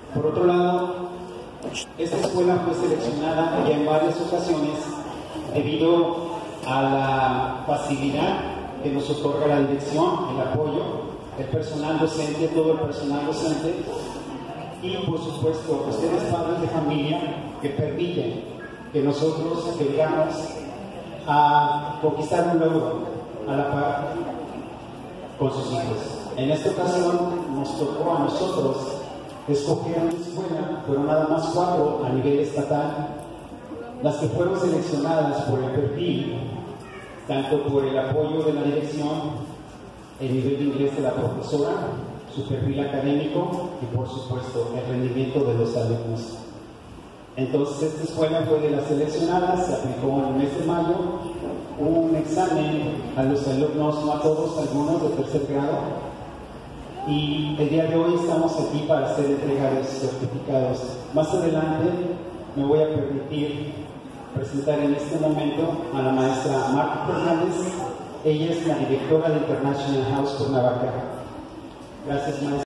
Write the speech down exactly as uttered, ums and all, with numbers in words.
Por otro lado, esta escuela fue seleccionada ya en varias ocasiones debido a la facilidad que nos otorga la dirección, el apoyo, el personal docente, todo el personal docente y, por supuesto, ustedes padres de familia que permiten que nosotros vengamos a conquistar un logro a la par con sus hijos. En esta ocasión nos tocó a nosotros escoger una escuela, fueron nada más cuatro a nivel estatal, las que fueron seleccionadas por el perfil, tanto por el apoyo de la dirección, el nivel de inglés de la profesora, su perfil académico y, por supuesto, el rendimiento de los alumnos. Entonces, esta escuela fue de las seleccionadas, se aplicó en el mes de mayo, hubo un examen a los alumnos, no a todos, algunos de tercer grado, y el día de hoy estamos aquí para hacer entrega de certificados. Más adelante me voy a permitir presentar en este momento a la maestra Marta Fernández. Ella es la directora de International House Cuernavaca. Gracias, maestra.